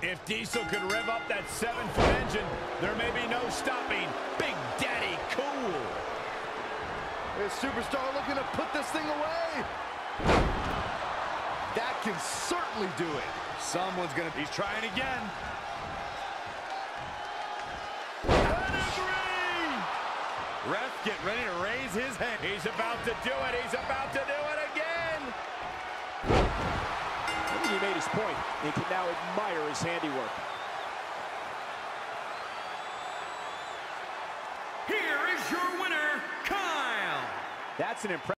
If Diesel could rev up that 7-foot engine, there may be no stopping Big Daddy Cool. This superstar looking to put this thing away. That can certainly do it. Someone's gonna... He's trying again. Ref, get ready to raise his hand. He's about to do it. He's about to do it again. I think he made his point. He can now admire his handiwork. Here is your winner, Kyle. That's an impressive.